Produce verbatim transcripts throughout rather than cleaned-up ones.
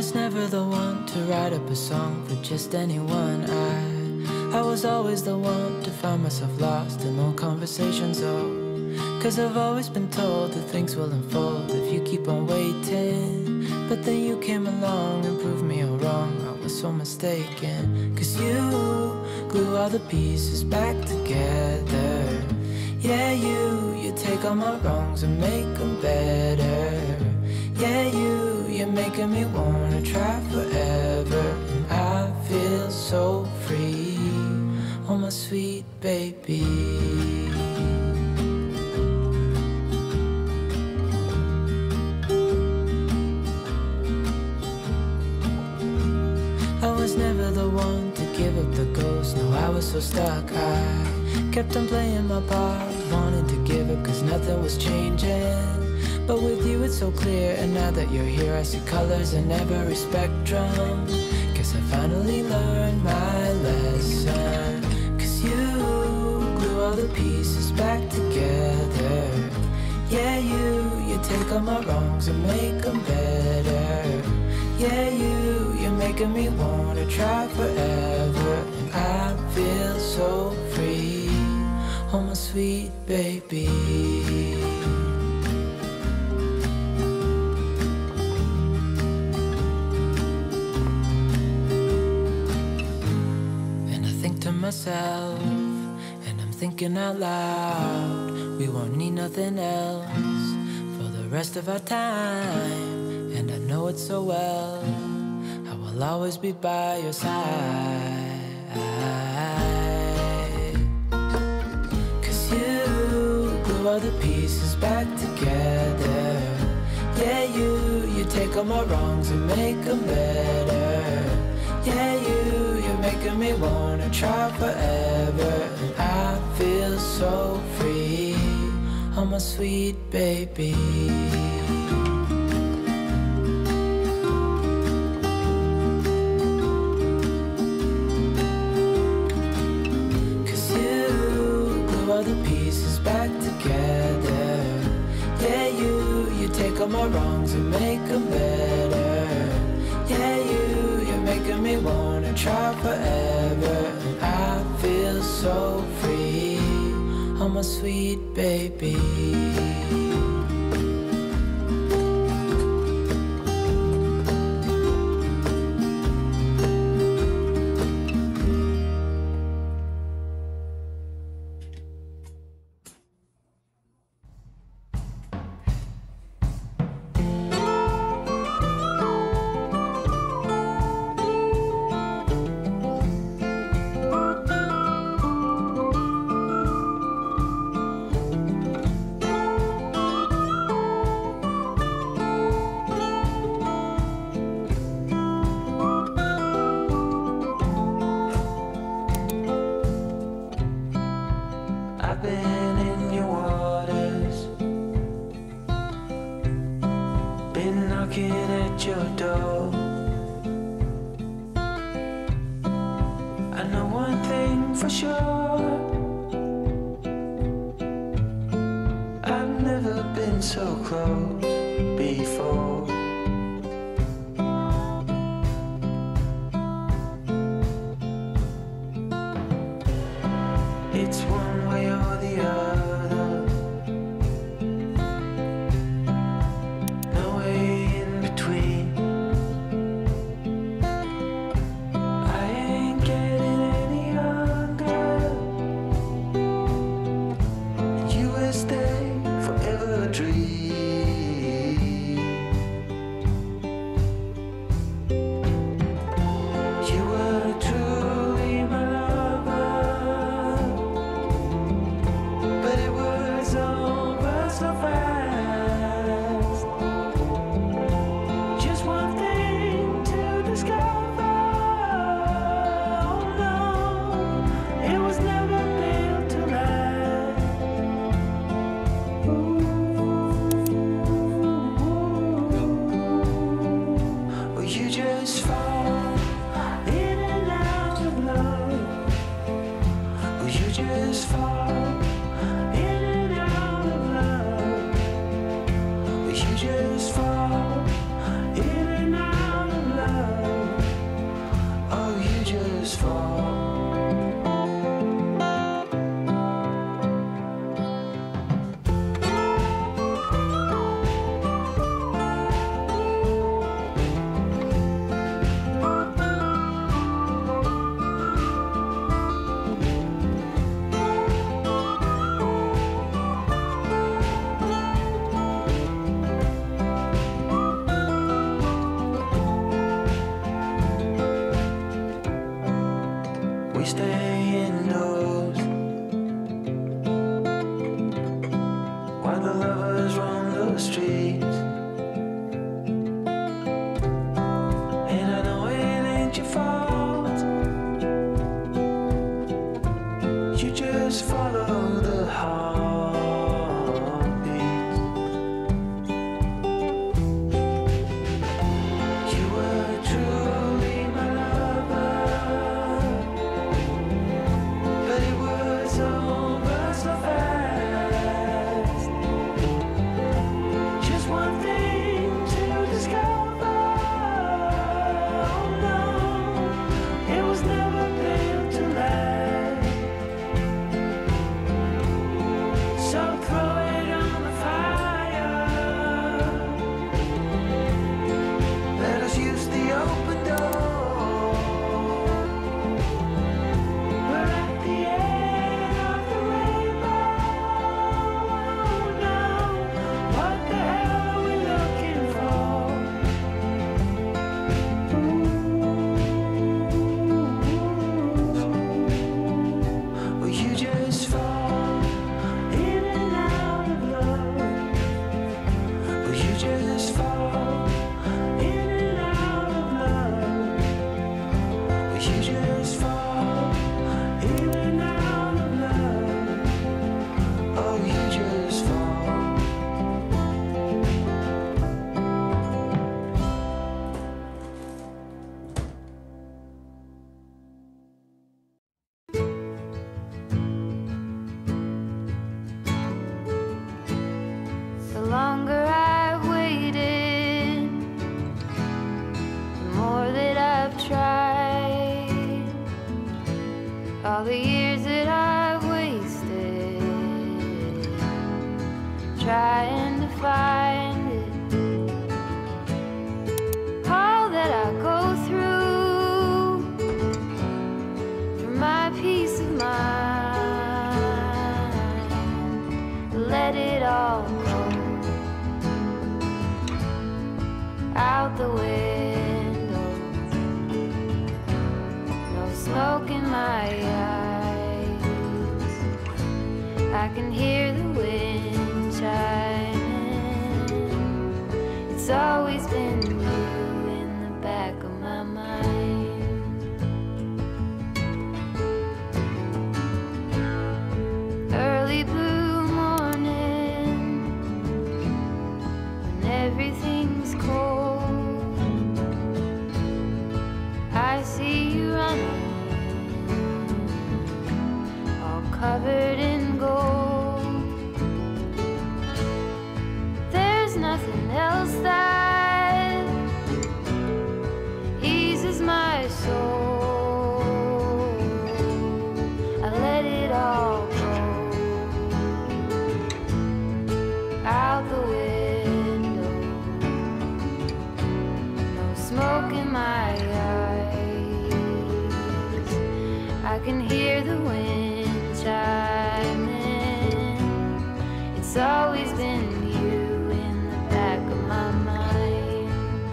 was never the one to write up a song for just anyone. I, I was always the one to find myself lost in long conversations. Oh, cause I've always been told that things will unfold if you keep on waiting. But then you came along and proved me all wrong. I was so mistaken. Cause you glue all the pieces back together. Yeah, you, you take all my wrongs and make them better. Yeah, you, you're making me wanna try forever. And I feel so free, oh my sweet baby. I was never the one to give up the ghost. No, I was so stuck. I kept on playing my part, wanted to give up cause nothing was changing. But with you it's so clear, and now that you're here I see colors in every spectrum. Guess I finally learned my lesson. Cause you glue all the pieces back together. Yeah, you, you take all my wrongs and make them better. Yeah, you, you're making me wanna try forever. And I feel so free, oh my sweet baby. And I think to myself, and I'm thinking out loud, we won't need nothing else for the rest of our time. And I know it so well, I will always be by your side. Cause you glue all the pieces back together. Yeah, you, you take all my wrongs and make them better. Yeah, you, you're making me wanna try forever. And I feel so free, oh my sweet baby. All the pieces back together. Yeah, you, you take all my wrongs and make them better. Yeah, you, you're making me wanna try forever. And I feel so free, oh my sweet baby. Just fall in and out of love. we stay indoors while the lovers roam the streets. And I know it ain't your fault, you just follow the heartbeat. You were truly my lover, but it was over so fast. Just one thing to discover. Oh no, it was never built to last. So throw it on the fire. Let us use the open door. We're at the end of the rainbow. Oh no, what the hell are we looking for? Well, you just fall in and out of love. Well, you just fall in and out of love. Well, you just fall in and out of love. Oh, you just fall. The longer I've waited, the more that I've tried. All the years that I've wasted trying to find it. All that I go through for my peace of mind. Let it all go out the window. No smoke in my eyes. I can hear the wind chiming. It's always been you in the back of my mind. Early blue morning, when everything's cold, I see you running, all covered in gold. There's nothing else that eases my soul. I let it all go out the window. No smoke in my eyes. I can hear the wind chiming. It's always been you in the back of my mind.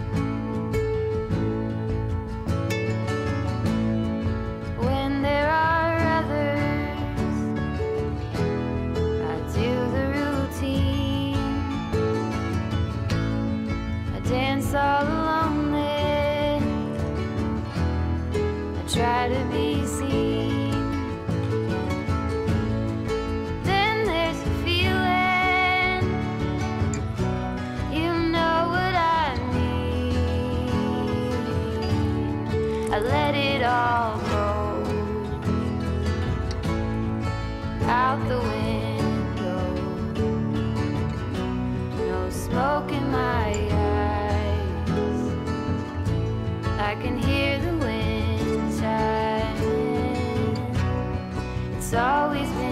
When there are others, I do the routine. I dance all alone there. I try to be seen. Then there's a feeling, you know what I mean. I let it all go out the window. No smoke in my eyes. I can hear the wind chiming. It's always been